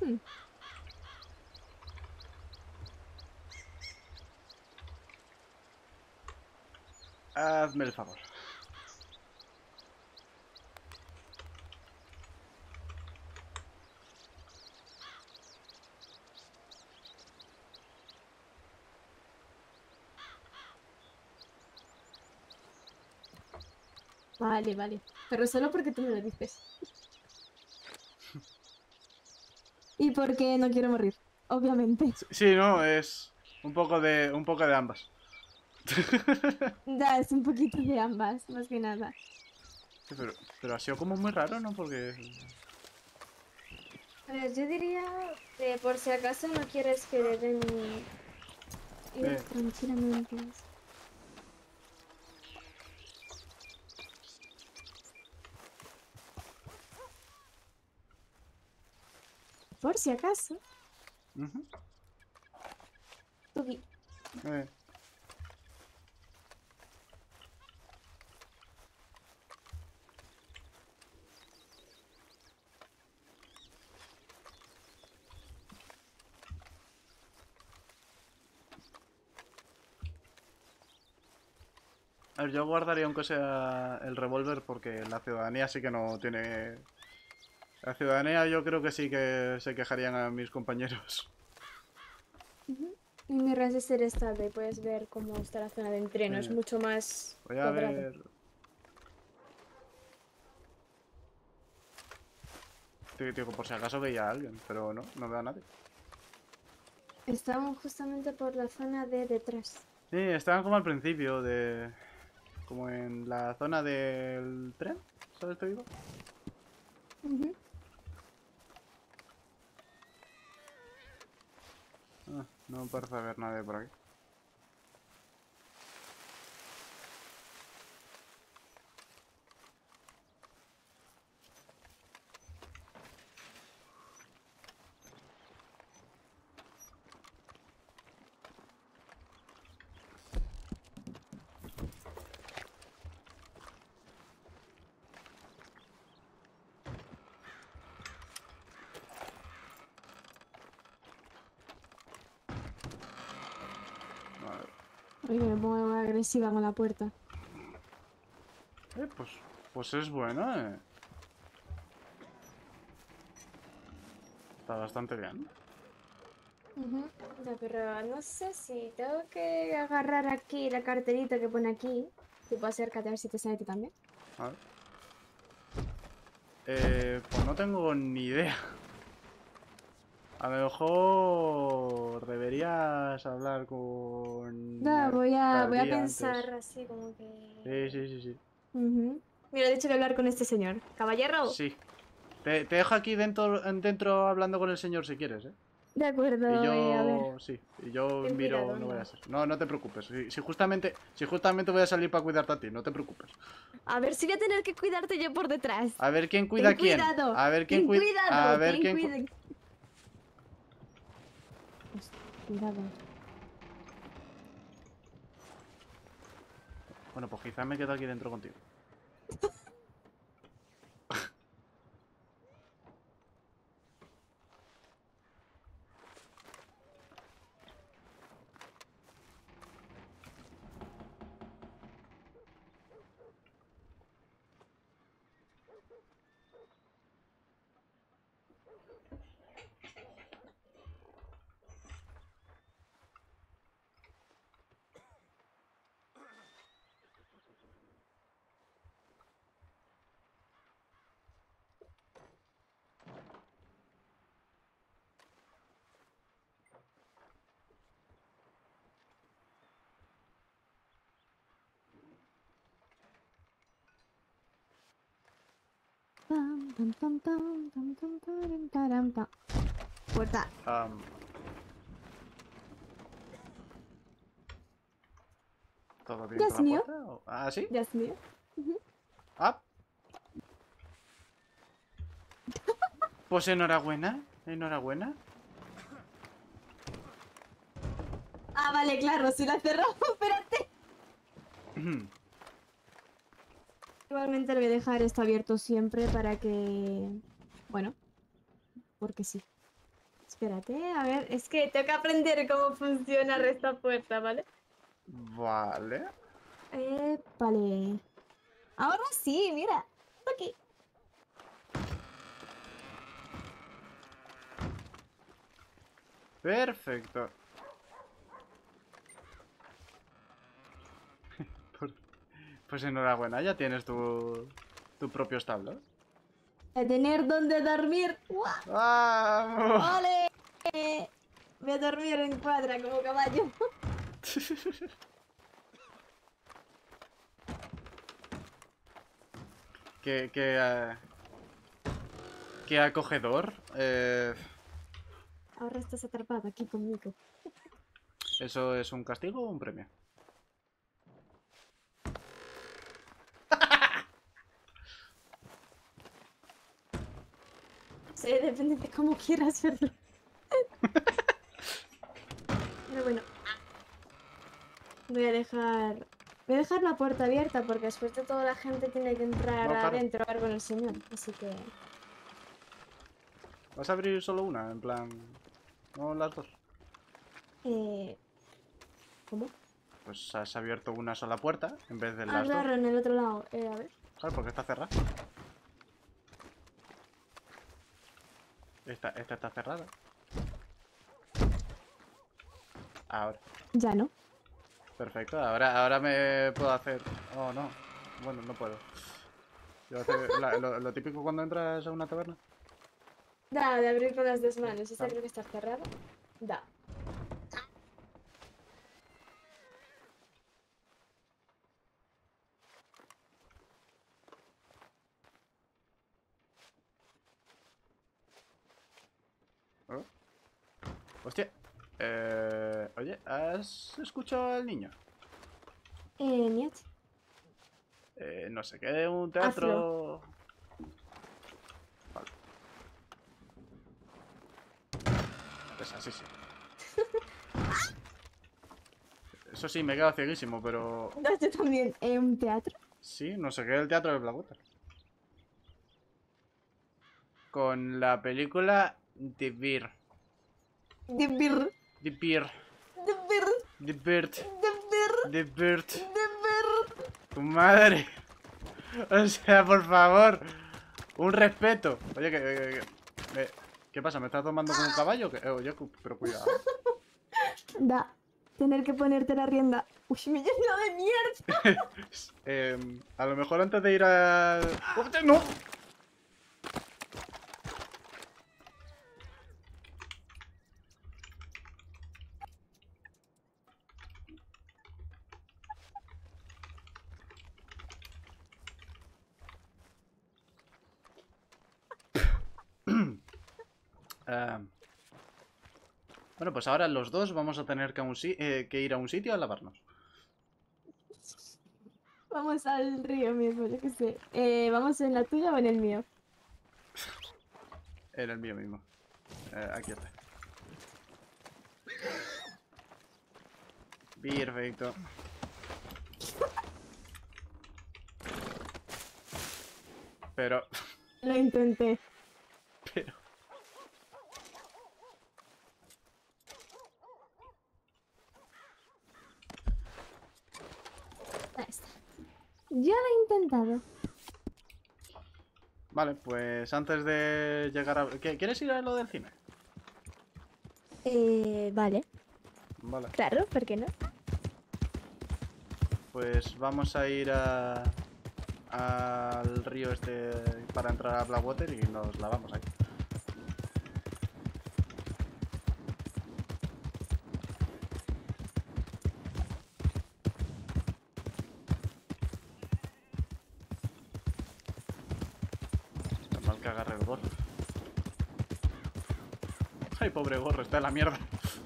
Hazme el favor. Vale, vale. Pero solo porque tú me lo dices. Y porque no quiero morir, obviamente. Sí, no, es un poco de ambas. Ya, es un poquito de ambas, más que nada. Sí, pero ha sido como muy raro, ¿no? Porque... A ver, yo diría que por si acaso no quieres que deben ir Eh, tranquilamente. Por si acaso. ujú, Tuki. eh. A ver, yo guardaría aunque sea el revólver porque la ciudadanía sí que no tiene... La ciudadanía yo creo que sí que se quejarían a mis compañeros. Ujú. Y mi ras es ser estable, puedes ver cómo está la zona de entreno, es Eh, mucho más voy a cuadrado. ver... Digo, por si acaso veía a alguien, pero no, no veo a nadie. Estamos justamente por la zona de detrás. Sí, estaban como al principio de... Como en la zona del tren, ¿sabes qué digo? Ujú. Ah, no parece haber nadie por aquí. A ver. Oye, me pongo agresiva con la puerta. Pues es bueno, eh. Está bastante bien. Ujú. Ya, pero no sé si tengo que agarrar aquí la carterita que pone aquí. Tipo, acércate a ver si te sale a ti también. A ver. Pues no tengo ni idea. A lo mejor deberías hablar con la Ya, voy a alcaldía antes. pensar así como Sí, que... sí, sí, sí. Ujú. Mira, he dicho que hablar con este señor. Caballero. Sí. Te dejo aquí dentro hablando con el señor si quieres, ¿eh? De Y acuerdo, a ver. yo... Sí. Y yo Ten cuidado, miro... No voy a anda. ser. No, no te preocupes. Si justamente voy a salir para cuidarte a ti, no te preocupes. A ver si voy a tener que cuidarte yo por detrás. A ver quién cuida Ten a quién. cuidado, A ver quién ten cuida... A cuidado, ver ten quién... cuidado. Pues, cuidado. Bueno, pues quizás me quedo aquí dentro contigo. Pam, pam, pam, pam, pam, pam, param, param, pam. Puerta. Am, ¿Todo bien ¿Ya con es la mío? puerta? ¿Ah, sí? ¿Ya es mío? Ujú. Ah, pues enhorabuena. Enhorabuena. Ah, vale, claro, si la cerró, espérate. Igualmente le voy a dejar esto abierto siempre para que... Bueno, porque sí. Espérate, a ver, es que tengo que aprender cómo funciona esta puerta, ¿vale? Vale. Vale. Ahora sí, mira. Aquí. Perfecto. Pues enhorabuena, ya tienes tu propio establo. A tener donde dormir. ¡Guau! ¡Vamos! ¡Ole! Voy a dormir en cuadra como caballo. Qué, qué acogedor. Ahora estás atrapado aquí conmigo. ¿Eso es un castigo o un premio? Sí, depende de cómo quieras verlo. Pero bueno. Voy a dejar la puerta abierta porque después de todo la gente tiene que entrar No, claro. adentro a hablar con el señor. Así que... ¿Vas a abrir solo una? En plan... ¿No las dos? ¿Cómo? Pues has abierto una sola puerta en vez de Ah, las dos. claro, en el otro lado. A ver. Claro, porque está cerrada. Esta está cerrada. Ahora. Ya no. Perfecto. Ahora me puedo hacer... Oh, no. Bueno, no puedo. Yo hacer lo típico cuando entras a una taberna. Da, de abrir con las dos manos. Esta Claro. creo que está cerrada. Da. Oh. Hostia. Oye, ¿has escuchado al niño? Niet. No sé qué, un teatro... Vale. Es así, sí. Eso sí, me he quedado cieguísimo, pero... Da, yo también. ¿Un teatro? Sí, no sé qué, el teatro de Blackwater. Con la película The Bear. De bir. The Bear. De bir. The Bird. De bir. The Bird. De bir. Tu madre. O sea, por favor. Un respeto. Oye, ¿qué pasa? ¿Me estás tomando con un caballo? Oye, pero cuidado. Da. Tener que ponerte la rienda. Uy, me lleno de mierda. A lo mejor antes de ir a... ¡Hostia, no! Bueno, pues ahora los dos vamos a tener que ir a un sitio a lavarnos. Vamos al río mismo, yo qué sé. ¿Vamos en la tuya o en el mío? En el mío mismo. Aquí está. Perfecto. Pero... Lo intenté. Pero... Ahí está. Ya lo he intentado. Vale, pues antes de llegar a... ¿Quieres ir a lo del cine? Vale. Vale. Claro, ¿por qué no? Pues vamos a ir al río este para entrar a Blackwater y nos lavamos ahí. Mal que agarre el gorro. Ay, pobre gorro, está en la mierda.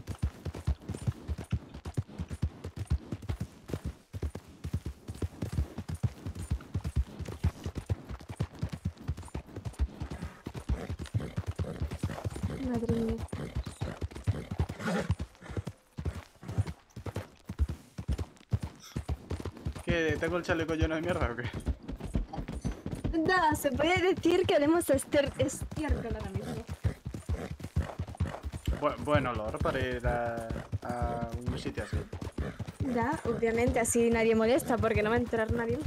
Madre mía. ¿Qué? ¿Tengo el chaleco lleno de mierda o qué? Da, se puede decir que haremos estiércol ahora mismo. Buen olor para ir a un sitio así. Ya, obviamente así nadie molesta porque no va a entrar nadie.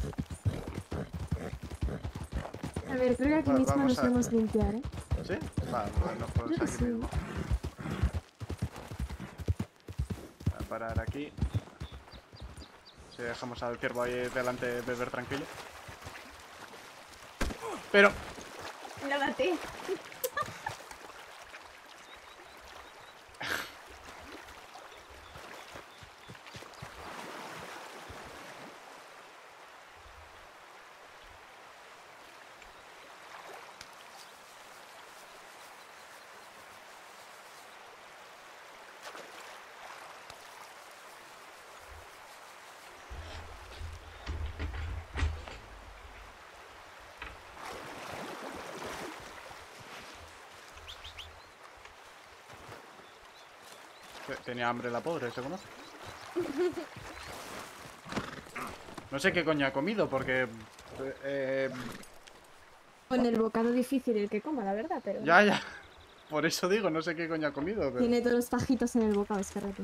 A ver, creo que aquí mismo Vamos nos a... podemos limpiar, ¿eh? ¿Sí? Vale, bueno, pues Creo que aquí sí. mismo. Voy a parar aquí. Si dejamos al ciervo ahí delante beber tranquilo. Pero... Lo maté. Tenía hambre la pobre, ¿se conoce? No sé qué coño ha comido porque... Con el bocado difícil el que coma, la verdad, pero... ya. Por eso digo, no sé qué coño ha comido, pero... Tiene todos los fajitos en el bocado, espérate.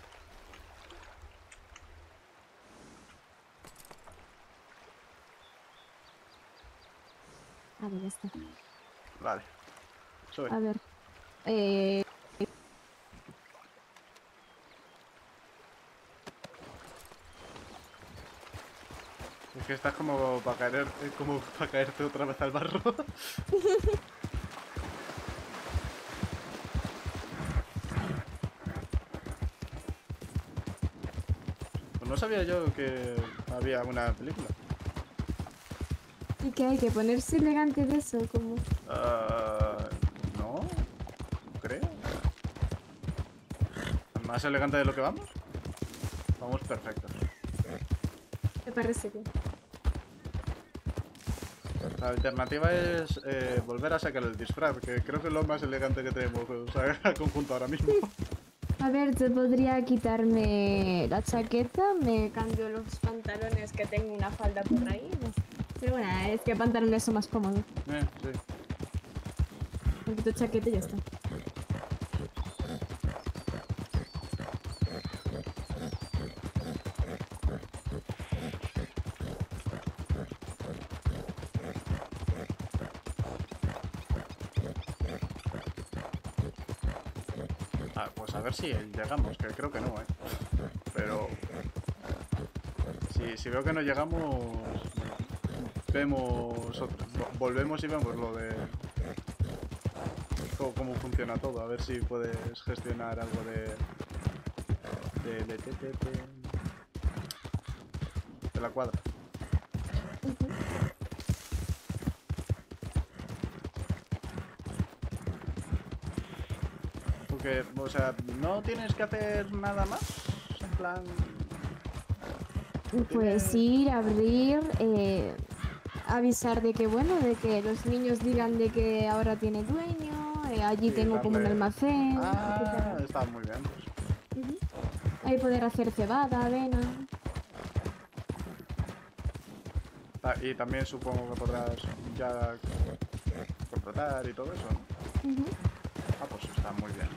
A ver, ya está. Vale. Sube. A ver. Es que estás como para caer, como para caerte otra vez al barro. Pues no sabía yo que había una película. ¿Y qué hay que ponerse elegante de eso? Como... No, creo. Más elegante de lo que vamos. Vamos perfectos. Me parece bien. La alternativa es volver a sacar el disfraz, que creo que es lo más elegante que tenemos al conjunto ahora mismo. A ver, yo podría quitarme la chaqueta, me cambio los pantalones que tengo una falda por ahí. No sé. Pero bueno, es que pantalones son más cómodos. Sí. Me quito chaqueta y ya está. Pues a ver si llegamos, que creo que no, Pero... Si veo que no llegamos... Vemos... Volvemos y vemos lo de... Cómo funciona todo, a ver si puedes gestionar algo de la cuadra. Porque, o sea, no tienes que hacer nada más, en plan... Pues ir, abrir, avisar de que, bueno, de que los niños digan de que ahora tiene dueño, allí Sí, tengo como un darle... almacén, Ah, está muy bien, pues. Ujú. Ahí poder hacer cebada, avena. Y también supongo que podrás ya contratar y todo eso, ¿no? Ujú. Pues está muy bien.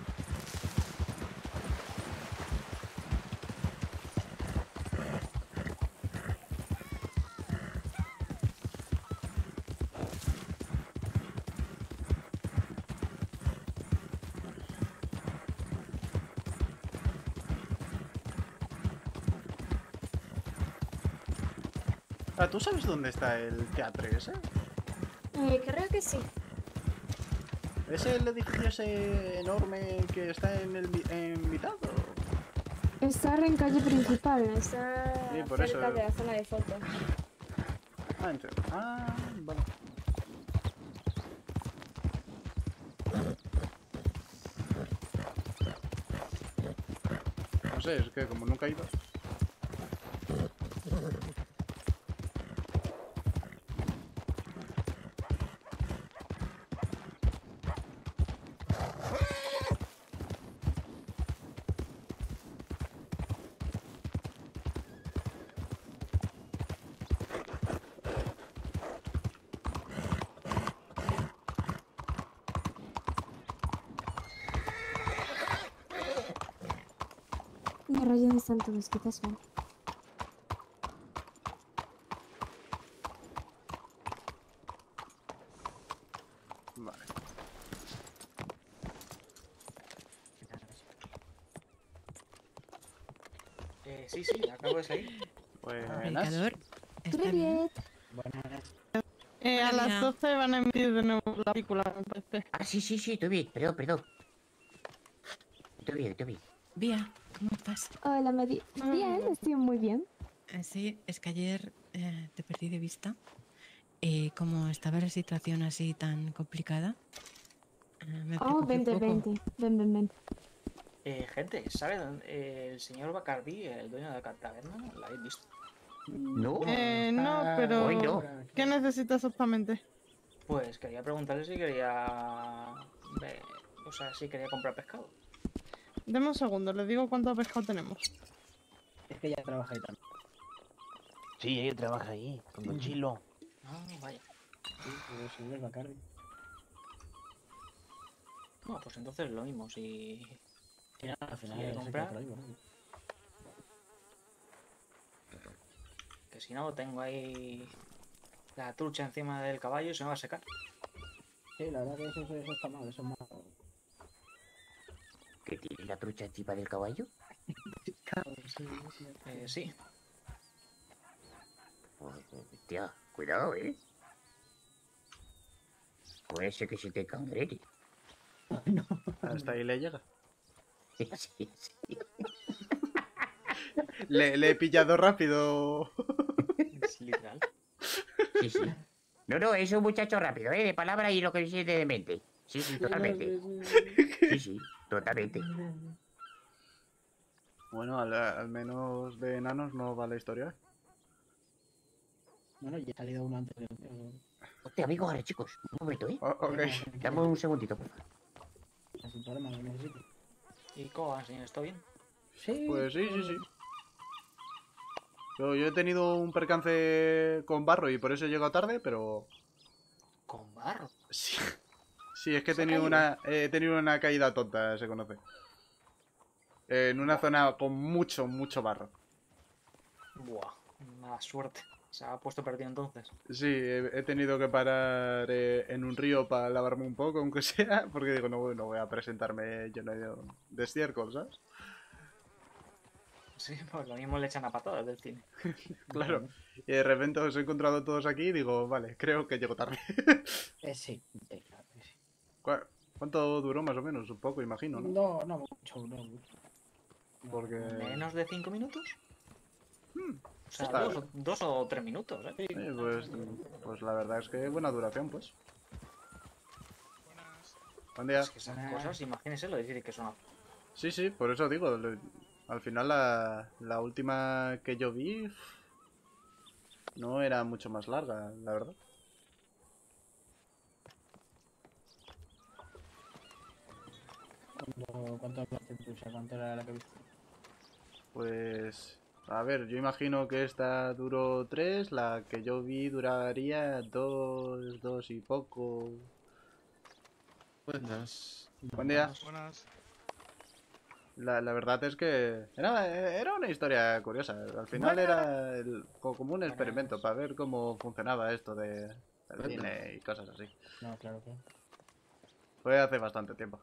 ¿Tú sabes dónde está el teatro ese? Creo que sí. ¿Es el edificio ese enorme que está en mitad? Está en calle principal, está Sí, por cerca eso. de la zona de fotos. Entiendo. Vale. No sé, es que como nunca he ido... Ay, rayos, ¿dónde están todos? Quizás van. Vale. Sí, acabo de salir. Buenas. El calor está bien. Привет. Buenas. A las Hola. 12 van a emitir de nuevo la película, me parece. Ah, sí, estoy bien, perdón. Estoy bien. Vía, ¿cómo estás? Hola, Madi. Bien, estoy muy bien. Sí, es que ayer te perdí de vista. Como estaba la situación así tan complicada, me Oh, preocupé un vente, poco. vente. Gente, ¿sabe dónde? El señor Bacardi, el dueño de la taberna, ¿la habéis visto? No, No, pero... hoy no. ¿Qué necesita exactamente? Pues quería preguntarle si quería... O sea, si quería comprar pescado. Deme un segundo, le digo cuánto pescado tenemos. Es que ella trabaja ahí también. Sí, ella trabaja ahí, con Don Chilo. Ah, vaya. Sí, pero el señor Bacardi. No, pues entonces lo mismo, si... Y nada, al final ¿Quiere se comprar? queda por ahí, ¿no? Que si no, tengo ahí... La trucha encima del caballo y se me va a secar. Sí, la verdad que eso está mal, eso es malo. ¿Que tiene la trucha encima del caballo? Claro, sí. Sí. Hostia, cuidado, Puede ser que se te cangrene. No. Hasta ahí le llega. Sí. Le he pillado rápido. Es literal. Sí. No, es un muchacho rápido, de palabra y lo que dice de mente. Sí, totalmente. Sí, totalmente. Bueno, al menos de enanos no va la historia. Bueno, ya ha salido uno antes de... Hostia, amigos, ahora chicos, un momento, Ok. Dame un segundito, por favor. Sin problema, lo necesito. ¿Y cómo va, señor? ¿Está bien? Sí. Pues sí. Yo he tenido un percance con barro y por eso he llegado tarde, pero... Con barro. Sí, sí, es que he ¿Se ha tenido una caída tonta, se conoce. En una zona con mucho barro. Buah, mala suerte. Se ha puesto perdido entonces. Sí, he tenido que parar en un río para lavarme un poco, aunque sea, porque digo, no voy a presentarme lleno de estiércol, ¿sabes? Sí, pues lo mismo le echan a patadas del cine. Claro. Y de repente os he encontrado todos aquí y digo, vale, creo que llego tarde. Sí, claro que sí. ¿Cuánto duró más o menos? Un poco, imagino, ¿no? No mucho. Porque... ¿Menos de 5 minutos? O sea, está dos o 3 minutos, ¿eh? pues la verdad es que buena duración, pues. Buen día. Es que esas cosas, imagínese lo difícil que son. Sí, por eso digo, al final la última que yo vi no era mucho más larga, la verdad. ¿Cuánto hablaste tú? O sea, ¿cuánto era la que viste? Pues... A ver, yo imagino que esta duró 3, la que yo vi duraría 2 y poco. Buenas. Buen día. Buenas. La verdad es que era una historia curiosa. Al final era como un experimento para ver cómo funcionaba esto del cine y cosas así. No, claro que... Fue hace bastante tiempo.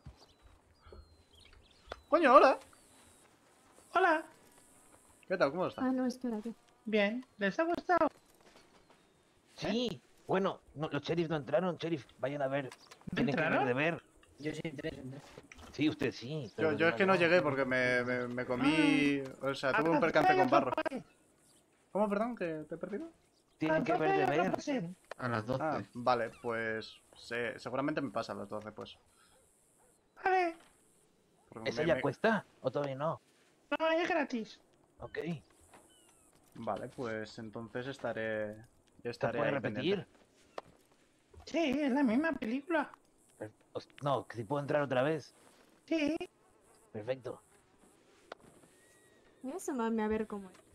¡Coño, hola! Hola. ¿Qué tal? ¿Cómo estás? Ah, no, espérate. Bien, ¿les ha gustado? Sí, bueno, no, los sheriffs no entraron, sheriff, vayan a ver. Tienen que ver entraron? de ver. Yo sí entré. Sí, usted sí. pero Yo es que no llegué porque me comí... O sea, tuve un percance con barro. ¿Cómo, perdón? ¿Que te he perdido? Tienen que ver de ver. A las 12. Ah, vale, pues... seguramente me pasa a las 12, pues. Vale, Porque ¿Esa ya cuesta? ¿O todavía no? no, es gratis. Ok. Vale, pues entonces estaré ¿Se puede ahí repetir? pendiente. Sí, es la misma película. No, que si puedo entrar otra vez. Sí. Perfecto. Voy a asomarme a ver cómo es.